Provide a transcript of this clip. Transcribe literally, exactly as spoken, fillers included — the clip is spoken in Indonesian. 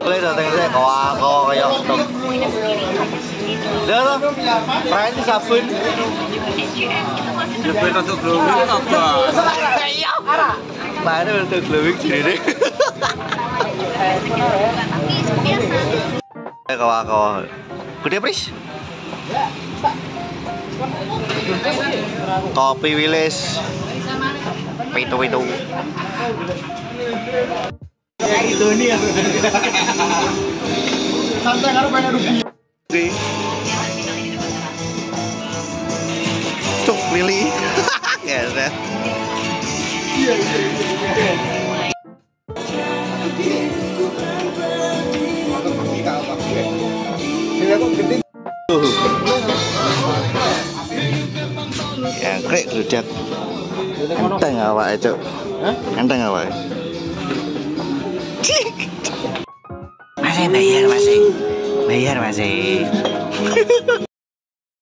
Boleh datang saya kawa-kawa kayak tok. Dah lah. Prain sabun. Jepit untuk glowing apa? Iya. Mana untuk glowing sini deh. Kawa-kawa. Gede pris. Kopi Wilis. Pitu-pitu. Ya gitu nih ya. Santai karo pengen rugi. Cuk Lili. Yes. Iya iya iya. Aku pergi ke apa? Ini aku gede. Ya, krek rujak. Enteng awake, Cuk. Hah? Enteng awake. Masih bayar masih. Bayar masih.